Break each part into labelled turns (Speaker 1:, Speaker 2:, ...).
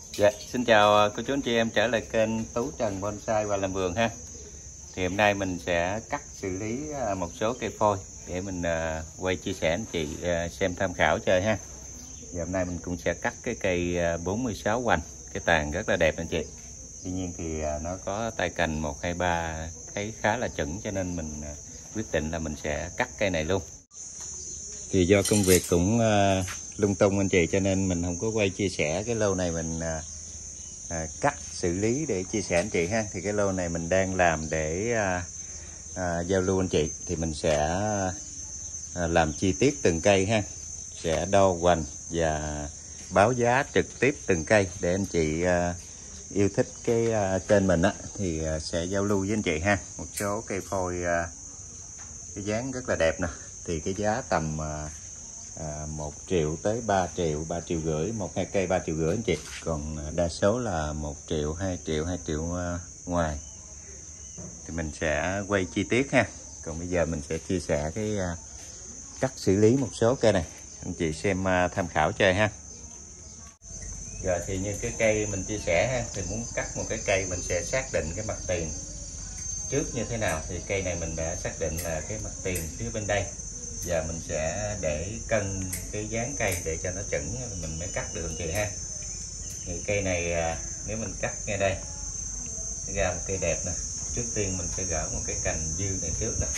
Speaker 1: Dạ, xin chào cô chú anh chị em trở lại kênh Tú Trần Bonsai và làm vườn ha. Thì hôm nay mình sẽ cắt xử lý một số cây phôi để mình quay chia sẻ anh chị xem tham khảo chơi ha. Thì hôm nay mình cũng sẽ cắt cái cây 46 hoành, cái tàn rất là đẹp anh chị. Tuy nhiên thì nó có tay cành 1, 2, 3 thấy khá là chuẩn, cho nên mình quyết định là mình sẽ cắt cây này luôn. Thì do công việc cũng lung tung anh chị, cho nên mình không có quay chia sẻ cái lô này mình cắt xử lý để chia sẻ anh chị ha. Thì cái lô này mình đang làm để giao lưu anh chị, thì mình sẽ làm chi tiết từng cây ha, sẽ đo hoành và báo giá trực tiếp từng cây để anh chị yêu thích cái kênh mình á, thì sẽ giao lưu với anh chị ha. Một số cây phôi cái dáng rất là đẹp nè, thì cái giá tầm 1 triệu tới 3 triệu, 3 triệu rưỡi, 1-2 cây 3 triệu rưỡi anh chị. Còn đa số là 1 triệu, 2 triệu, 2 triệu ngoài. Thì mình sẽ quay chi tiết ha. Còn bây giờ mình sẽ chia sẻ cái cách xử lý một số cây này, anh chị xem tham khảo chơi ha. Giờ thì như cái cây mình chia sẻ ha, thì muốn cắt một cái cây mình sẽ xác định cái mặt tiền trước như thế nào. Thì cây này mình đã xác định là cái mặt tiền phía bên đây, giờ mình sẽ để cân cái dáng cây để cho nó chuẩn mình mới cắt được anh chị ha. Thì cây này nếu mình cắt ngay đây ra một cây đẹp nè, trước tiên mình sẽ gỡ một cái cành dư này trước nè.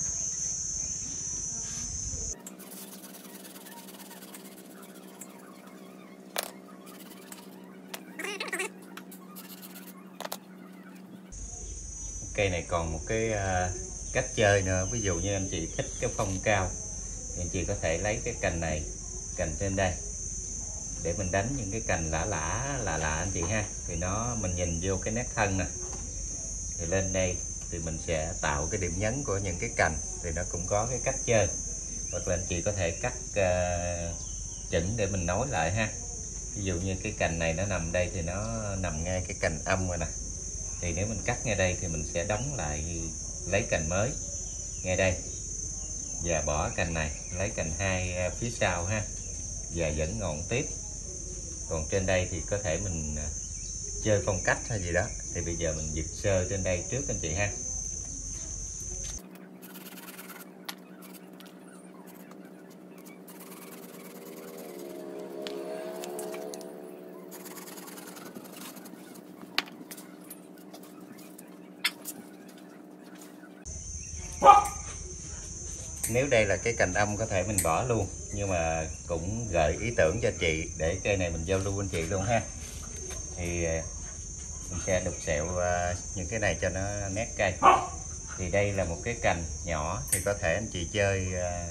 Speaker 1: Cây này còn một cái cách chơi nữa, ví dụ như anh chị thích cái phong cao thì anh chị có thể lấy cái cành này, cành trên đây để mình đánh những cái cành lạ anh chị ha. Thì mình nhìn vô cái nét thân nè, thì lên đây thì mình sẽ tạo cái điểm nhấn của những cái cành, thì nó cũng có cái cách chơi. Hoặc là anh chị có thể cắt chỉnh để mình nối lại ha. Ví dụ như cái cành này nó nằm đây thì nó nằm ngay cái cành âm rồi nè, thì nếu mình cắt ngay đây thì mình sẽ đóng lại, lấy cành mới ngay đây và bỏ cành này, lấy cành 2 phía sau ha, và vẫn ngọn tiếp. Còn trên đây thì có thể mình chơi phong cách hay gì đó, thì bây giờ mình giật sơ trên đây trước anh chị ha. Nếu đây là cái cành âm có thể mình bỏ luôn, nhưng mà cũng gợi ý tưởng cho chị để cây này mình giao lưu anh chị luôn ha. Thì mình sẽ đục sẹo những cái này cho nó nét cây. Thì đây là một cái cành nhỏ, thì có thể anh chị chơi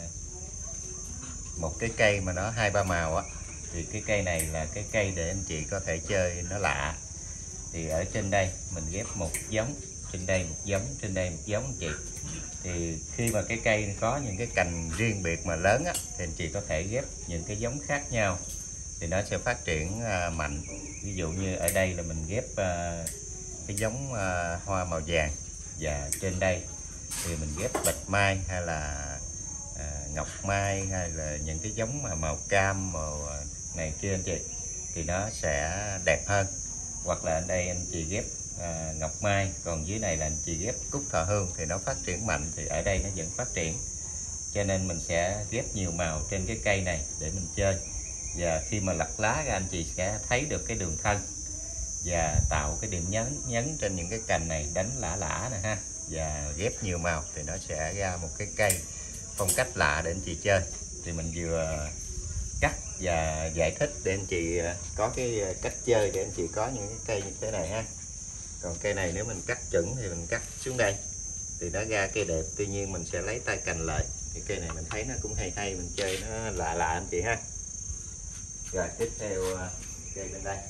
Speaker 1: một cái cây mà nó 2-3 màu á, thì cái cây này là cái cây để anh chị có thể chơi nó lạ. Thì ở trên đây mình ghép một giống, trên đây một giống, trên đây một giống anh chị. Thì khi mà cái cây có những cái cành riêng biệt mà lớn á, thì anh chị có thể ghép những cái giống khác nhau thì nó sẽ phát triển mạnh. Ví dụ như ở đây là mình ghép cái giống hoa màu vàng, và trên đây thì mình ghép bạch mai hay là ngọc mai, hay là những cái giống mà màu cam, màu này kia anh chị, thì nó sẽ đẹp hơn. Hoặc là ở đây anh chị ghép ngọc mai, còn dưới này là anh chị ghép cúc thọ hương thì nó phát triển mạnh, thì ở đây nó vẫn phát triển. Cho nên mình sẽ ghép nhiều màu trên cái cây này để mình chơi, và khi mà lặt lá ra anh chị sẽ thấy được cái đường thân và tạo cái điểm nhấn trên những cái cành này, đánh lạ nè ha, và ghép nhiều màu thì nó sẽ ra một cái cây phong cách lạ để anh chị chơi. Thì mình vừa cắt và giải thích để anh chị có cái cách chơi để anh chị có những cái cây như thế này ha. Còn cây này nếu mình cắt chuẩn thì mình cắt xuống đây thì nó ra cây đẹp, tuy nhiên mình sẽ lấy tay cành lại. Thì cây này mình thấy nó cũng hay, mình chơi nó lạ anh chị ha. Rồi tiếp theo cây bên đây.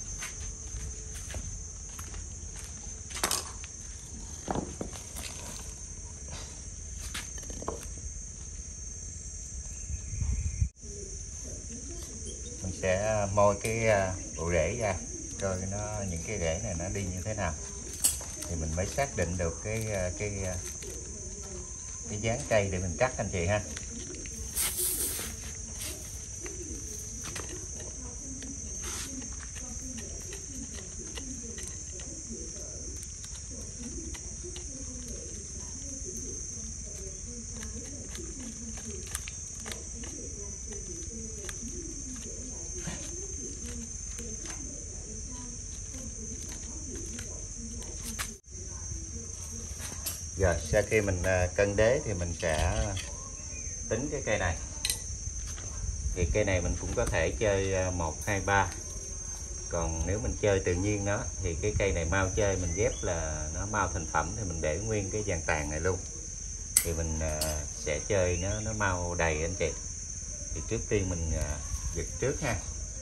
Speaker 1: Mình sẽ moi cái bộ rễ ra, coi nó những cái rễ này nó đi như thế nào, thì mình mới xác định được cái dáng cây để mình cắt anh chị ha. Rồi sau khi mình cân đế thì mình sẽ tính cái cây này. Thì cây này mình cũng có thể chơi 1, 2, 3. Còn nếu mình chơi tự nhiên nó thì cái cây này mau chơi, mình ghép là nó mau thành phẩm thì mình để nguyên cái dàn tàn này luôn. Thì mình sẽ chơi nó mau đầy anh chị. Thì trước tiên mình giật trước ha.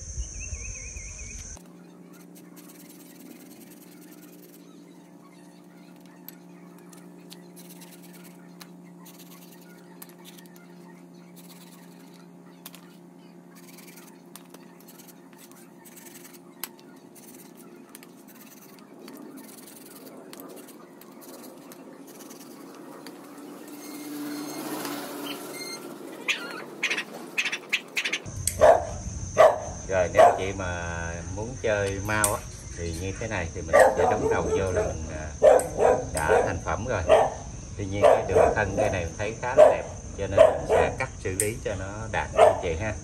Speaker 1: Rồi nếu chị mà muốn chơi mau á thì như thế này thì mình sẽ đóng đầu vô là mình đã thành phẩm rồi. Tuy nhiên cái đường thân cây này mình thấy khá là đẹp cho nên mình sẽ cắt xử lý cho nó đạt như chị ha.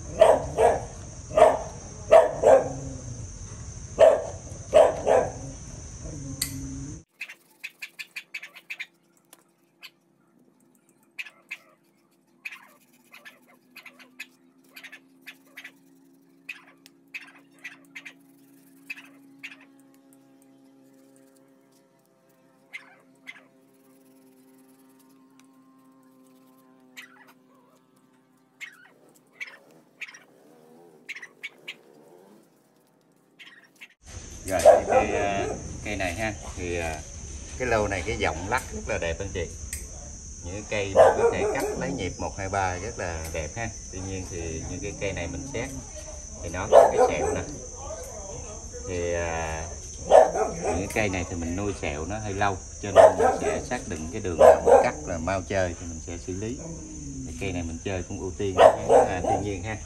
Speaker 1: Rồi thì cây này ha, thì cái lô này cái giọng lắc rất là đẹp anh chị. Những cây mình có thể cắt lấy nhịp 1, 2, 3 rất là đẹp ha. Tuy nhiên thì những cái cây này mình xét thì nó có cái sẹo nè. Thì những cái cây này thì mình nuôi sẹo nó hơi lâu cho nên mình sẽ xác định cái đường nào mình cắt là mau chơi thì mình sẽ xử lý. Cái cây này mình chơi cũng ưu tiên cái thiên nhiên ha.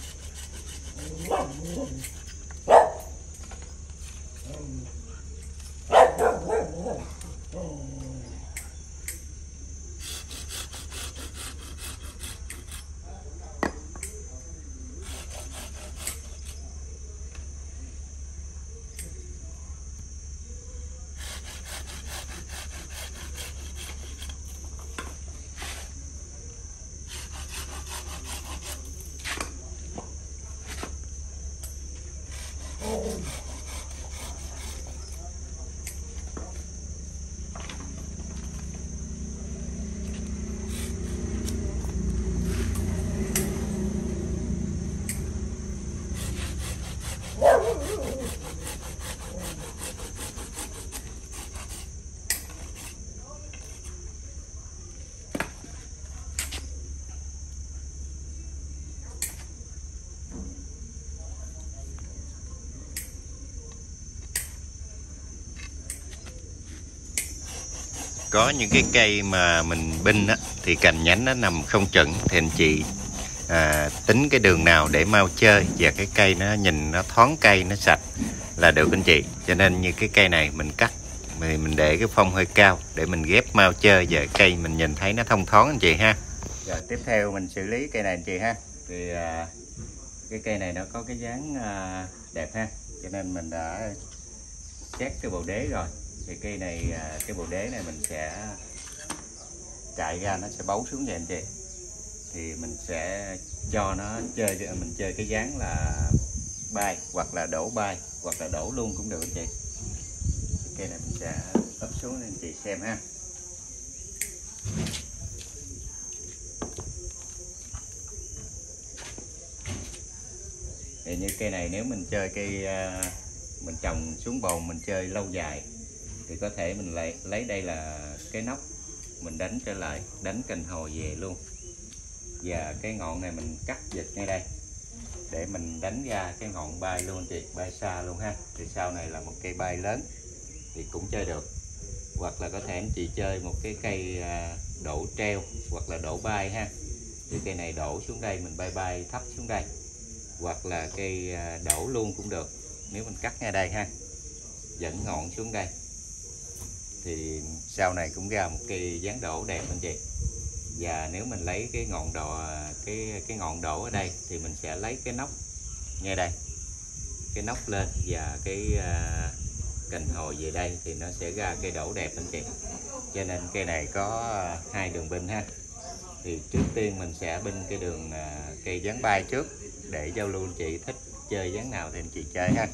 Speaker 1: Có những cái cây mà mình binh á, thì cành nhánh nó nằm không chuẩn thì anh chị tính cái đường nào để mau chơi và cái cây nó nhìn nó thoáng cây nó sạch là được anh chị. Cho nên như cái cây này mình cắt thì mình để cái phong hơi cao để mình ghép mau chơi và cây mình nhìn thấy nó thông thoáng anh chị ha. Rồi tiếp theo mình xử lý cây này anh chị ha. Thì cái cây này nó có cái dáng đẹp ha, cho nên mình đã xét cái bộ đế rồi. Thì cây này cái bộ đế này mình sẽ chạy ra nó sẽ bấu xuống vậy anh chị. Thì mình sẽ cho nó chơi, mình chơi cái dáng là bay hoặc là đổ bay hoặc là đổ luôn cũng được anh chị. Cây này mình sẽ ấp xuống anh chị xem ha. Thì như cây này nếu mình chơi cây mình trồng xuống bồn mình chơi lâu dài thì có thể mình lại lấy đây là cái nóc mình đánh trở lại, đánh cành hồi về luôn. Và cái ngọn này mình cắt dịch ngay đây để mình đánh ra cái ngọn bay luôn chị, bay xa luôn ha. Thì sau này là một cây bay lớn thì cũng chơi được. Hoặc là có thể anh chị chơi một cái cây đổ treo hoặc là đổ bay ha. Thì cây này đổ xuống đây mình bay bay thấp xuống đây. Hoặc là cây đổ luôn cũng được nếu mình cắt ngay đây ha, dẫn ngọn xuống đây thì sau này cũng ra một cây dáng đổ đẹp anh chị. Và nếu mình lấy cái ngọn đổ cái ngọn đổ ở đây thì mình sẽ lấy cái nóc ngay đây, cái nóc lên và cái cành hồi về đây thì nó sẽ ra cây đổ đẹp anh chị. Cho nên cây này có hai đường binh ha. Thì trước tiên mình sẽ binh cái đường cây dáng bay trước để giao lưu anh chị thích chơi dáng nào thì anh chị chơi ha.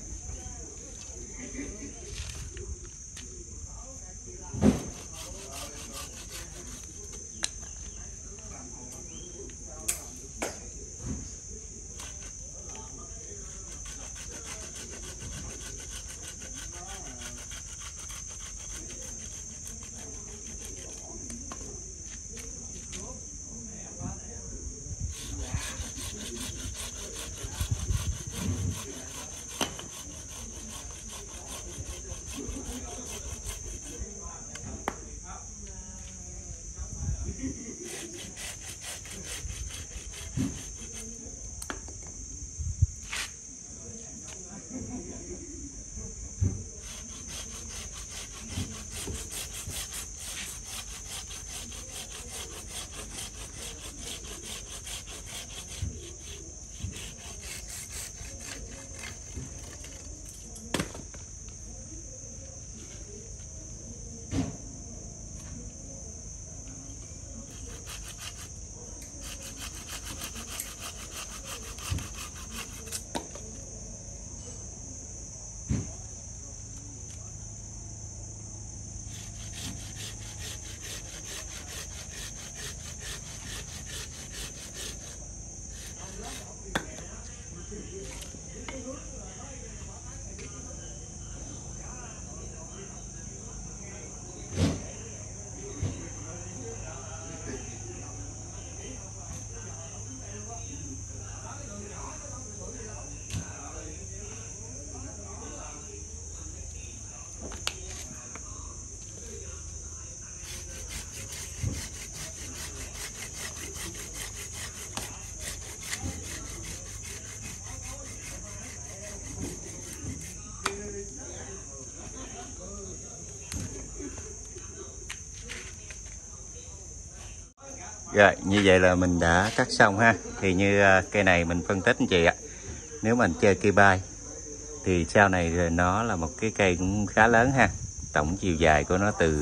Speaker 1: Rồi, như vậy là mình đã cắt xong ha. Thì như cây này mình phân tích anh chị ạ. Nếu mình chơi cây bay thì sau này nó là một cái cây cũng khá lớn ha. Tổng chiều dài của nó từ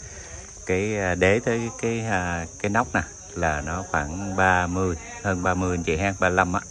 Speaker 1: cái đế tới cái nóc nè là nó khoảng 30, hơn 30 anh chị ha, 35 á.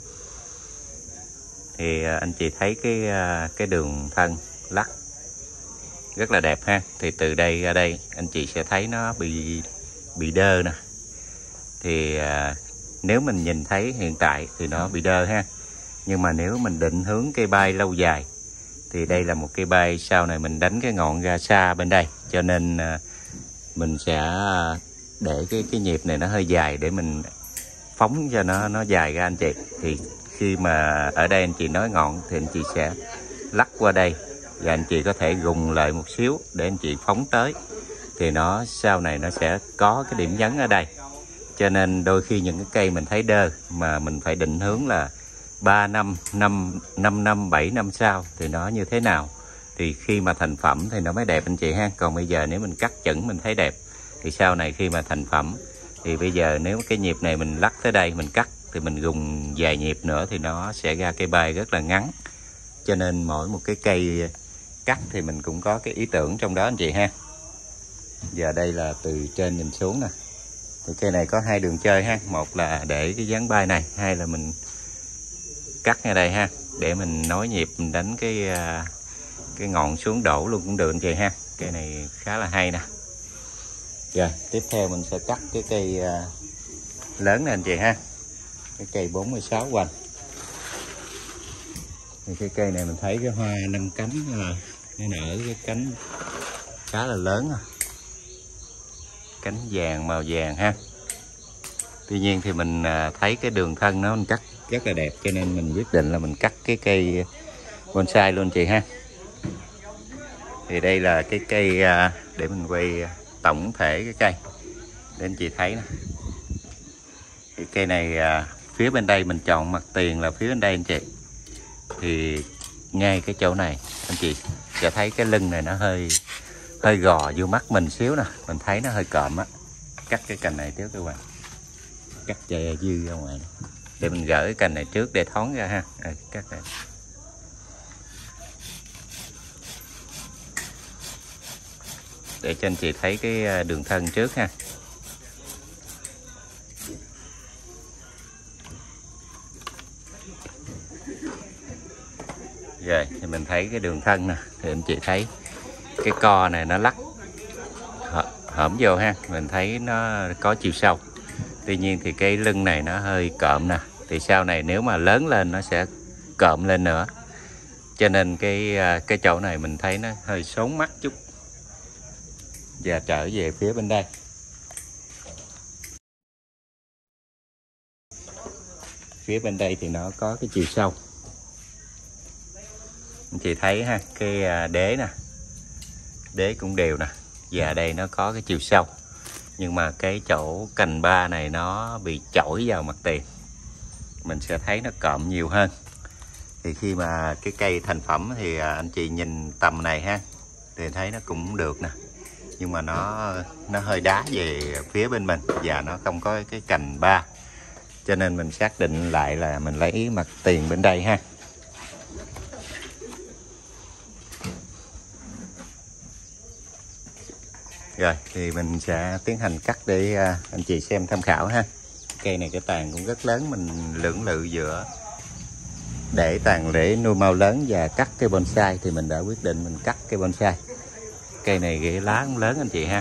Speaker 1: Thì anh chị thấy cái đường thân lắc rất là đẹp ha. Thì từ đây ra đây anh chị sẽ thấy nó bị đơ nè. Thì nếu mình nhìn thấy hiện tại thì nó bị đơ ha. Nhưng mà nếu mình định hướng cây bay lâu dài thì đây là một cây bay sau này mình đánh cái ngọn ra xa bên đây. Cho nên mình sẽ để cái nhịp này nó hơi dài để mình phóng cho nó dài ra anh chị. Thì khi mà ở đây anh chị nói ngọn thì anh chị sẽ lắc qua đây và anh chị có thể gùng lại một xíu để anh chị phóng tới. Thì nó sau này nó sẽ có cái điểm nhấn ở đây. Cho nên đôi khi những cái cây mình thấy đơ mà mình phải định hướng là 3 năm, 5 năm, 7 năm sau thì nó như thế nào. Thì khi mà thành phẩm thì nó mới đẹp anh chị ha. Còn bây giờ nếu mình cắt chẩn mình thấy đẹp thì sau này khi mà thành phẩm thì bây giờ nếu cái nhịp này mình lắc tới đây mình cắt thì mình gùng vài nhịp nữa thì nó sẽ ra cây bay rất là ngắn. Cho nên mỗi một cái cây cắt thì mình cũng có cái ý tưởng trong đó anh chị ha. Giờ đây là từ trên nhìn xuống nè. Thì cây này có hai đường chơi ha. Một là để cái dáng bay này, hai là mình cắt ngay đây ha, để mình nối nhịp mình đánh cái ngọn xuống đổ luôn cũng được anh chị ha. Cây này khá là hay nè. Rồi tiếp theo mình sẽ cắt cái cây lớn này anh chị ha, cái cây 46 hoành. Thì cái cây này mình thấy cái hoa 5 cánh nó nở cái cánh khá là lớn à. Cánh vàng màu vàng ha. Tuy nhiên thì mình thấy cái đường thân nó mình cắt rất là đẹp cho nên mình quyết định là mình cắt cái cây bonsai luôn chị ha. Thì đây là cái cây để mình quay tổng thể cái cây để anh chị thấy nè. Thì cây này phía bên đây mình chọn mặt tiền là phía bên đây anh chị. Thì ngay cái chỗ này anh chị sẽ thấy cái lưng này nó hơi gò vô mắt mình xíu nè, mình thấy nó hơi cộm á. Cắt cái cành này trước các bạn, cắt che dư ra ngoài này. Để mình gỡ cái cành này trước để thoáng ra ha. Cắt này. để cho anh chị thấy cái đường thân trước ha. Rồi thì mình thấy cái đường thân nè, thì anh chị thấy cái co này nó lắc hõm vô ha, mình thấy nó có chiều sâu. Tuy nhiên thì cái lưng này nó hơi cộm nè, thì sau này nếu mà lớn lên nó sẽ cộm lên nữa, cho nên cái chỗ này mình thấy nó hơi xốn mắt chút. Và trở về phía bên đây, phía bên đây thì nó có cái chiều sâu. Anh chị thấy ha, cái đế nè, đế cũng đều nè, và đây nó có cái chiều sâu. Nhưng mà cái chỗ cành ba này nó bị chổi vào mặt tiền, mình sẽ thấy nó cộm nhiều hơn. Thì khi mà cái cây thành phẩm thì anh chị nhìn tầm này ha, thì thấy nó cũng được nè, nhưng mà nó hơi đá về phía bên mình và nó không có cái cành ba, cho nên mình xác định lại là mình lấy mặt tiền bên đây ha. Rồi thì mình sẽ tiến hành cắt để anh chị xem tham khảo ha. Cây này cái tàn cũng rất lớn, mình lưỡng lự giữa để tàn để nuôi mau lớn và cắt cái bonsai, thì mình đã quyết định mình cắt cái bonsai. Cây này cái lá cũng lớn anh chị ha.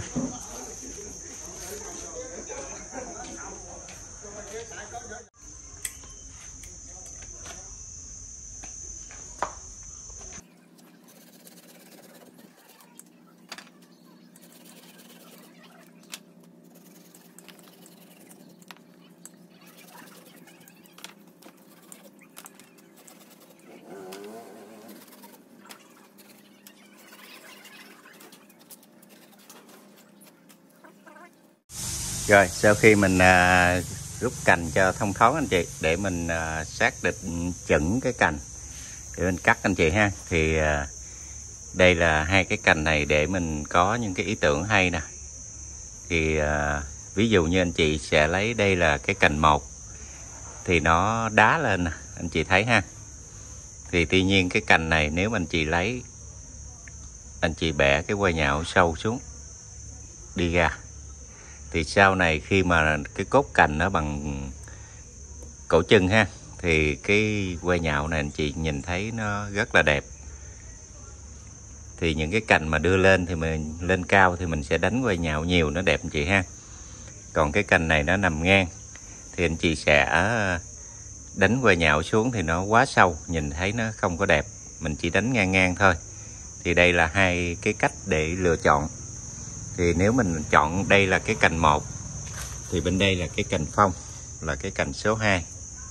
Speaker 1: Rồi sau khi mình rút cành cho thông thoáng anh chị, để mình xác định chuẩn cái cành để mình cắt anh chị ha. Thì đây là hai cái cành này để mình có những cái ý tưởng hay nè. Thì ví dụ như anh chị sẽ lấy đây là cái cành một, thì nó đá lên nè, anh chị thấy ha. Thì tuy nhiên cái cành này nếu mà anh chị lấy, anh chị bẻ cái que nhạo sâu xuống đi ra, thì sau này khi mà cái cốt cành nó bằng cổ chân ha, thì cái que nhạo này anh chị nhìn thấy nó rất là đẹp. Thì những cái cành mà đưa lên thì mình lên cao thì mình sẽ đánh que nhạo nhiều, nó đẹp anh chị ha. Còn cái cành này nó nằm ngang thì anh chị sẽ đánh que nhạo xuống thì nó quá sâu, nhìn thấy nó không có đẹp, mình chỉ đánh ngang ngang thôi. Thì đây là hai cái cách để lựa chọn. Thì nếu mình chọn đây là cái cành 1, thì bên đây là cái cành phong, là cái cành số 2.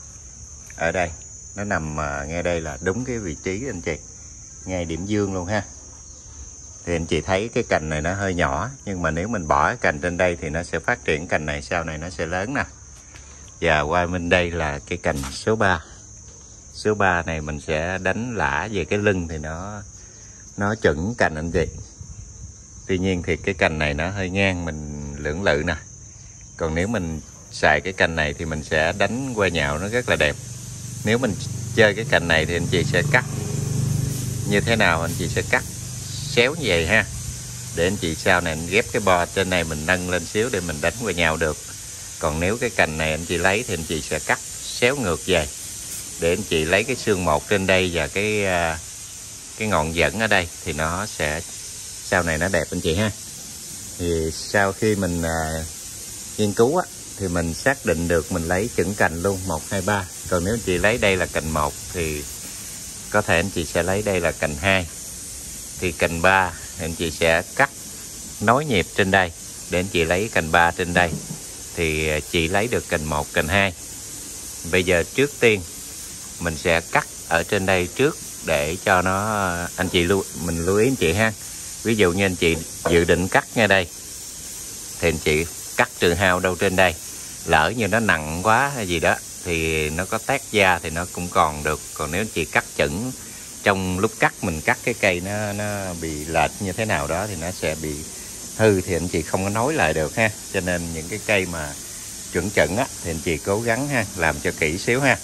Speaker 1: Ở đây nó nằm ngay đây là đúng cái vị trí anh chị, ngay điểm dương luôn ha. Thì anh chị thấy cái cành này nó hơi nhỏ, nhưng mà nếu mình bỏ cái cành trên đây thì nó sẽ phát triển cành này, sau này nó sẽ lớn nè. Và qua bên đây là cái cành số 3. Số 3 này mình sẽ đánh lã về cái lưng thì nó chuẩn cành anh chị. Tuy nhiên thì cái cành này nó hơi ngang, mình lưỡng lự nè. Còn nếu mình xài cái cành này thì mình sẽ đánh que nhạo nó rất là đẹp. Nếu mình chơi cái cành này thì anh chị sẽ cắt như thế nào, anh chị sẽ cắt xéo như vậy ha, để anh chị sau này anh ghép cái bo trên này mình nâng lên xíu để mình đánh que nhạo được. Còn nếu cái cành này anh chị lấy thì anh chị sẽ cắt xéo ngược về, để anh chị lấy cái xương một trên đây và cái ngọn dẫn ở đây, thì nó sẽ sau này nó đẹp anh chị ha. Thì sau khi mình nghiên cứu á, thì mình xác định được mình lấy chuẩn cành luôn 1, 2, 3. Còn nếu anh chị lấy đây là cành 1 thì có thể anh chị sẽ lấy đây là cành 2. Thì cành 3 thì anh chị sẽ cắt nối nhịp trên đây để anh chị lấy cành 3 trên đây, thì chị lấy được cành 1, cành 2. Bây giờ trước tiên mình sẽ cắt ở trên đây trước để cho nó mình lưu ý anh chị ha. Ví dụ như anh chị dự định cắt ngay đây thì anh chị cắt trừ hao đâu trên đây, lỡ như nó nặng quá hay gì đó thì nó có tét da thì nó cũng còn được. Còn nếu anh chị cắt chững, trong lúc cắt mình cắt cái cây nó bị lệch như thế nào đó thì nó sẽ bị hư, thì anh chị không có nối lại được ha. Cho nên những cái cây mà chuẩn chẩn á thì anh chị cố gắng ha, làm cho kỹ xíu ha.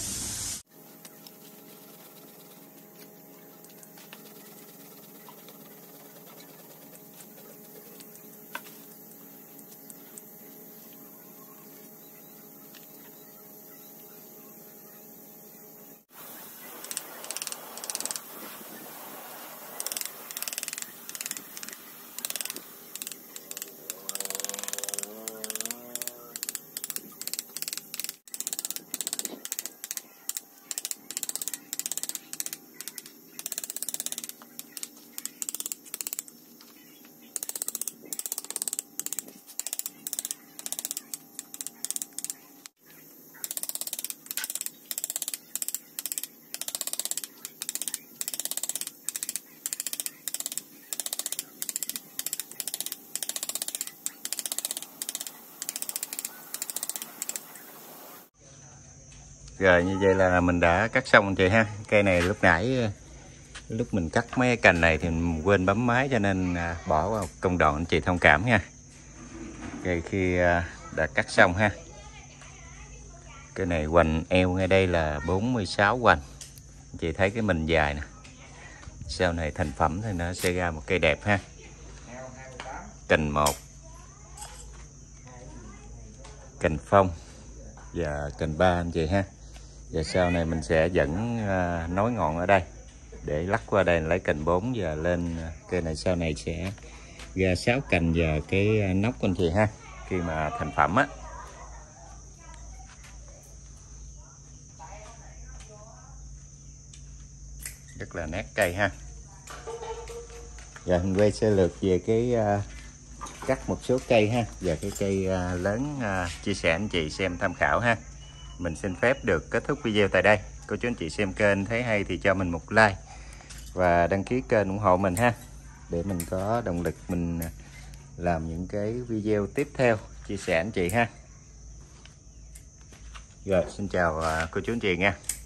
Speaker 1: Rồi như vậy là mình đã cắt xong anh chị ha. Cây này lúc nãy lúc mình cắt mấy cái cành này thì mình quên bấm máy cho nên bỏ vào công đoạn, anh chị thông cảm nha. Cây khi đã cắt xong ha. Cái này hoành eo ngay đây là 46 hoành. Anh chị thấy cái mình dài nè. Sau này thành phẩm thì nó sẽ ra một cây đẹp ha. Cành 1, cành phong và cành 3 anh chị ha. Và sau này mình sẽ dẫn nối ngọn ở đây để lắc qua đây lấy cành 4 và lên cây này sau này sẽ ra 6 cành và cái nóc anh chị ha, khi mà thành phẩm á. Rất là nét cây ha. Và mình quay sơ lược về cái cắt một số cây ha, và cái cây lớn chia sẻ anh chị xem tham khảo ha. Mình xin phép được kết thúc video tại đây. Cô chú anh chị xem kênh thấy hay thì cho mình một like và đăng ký kênh ủng hộ mình ha, để mình có động lực mình làm những cái video tiếp theo chia sẻ anh chị ha. Rồi xin chào cô chú anh chị nha.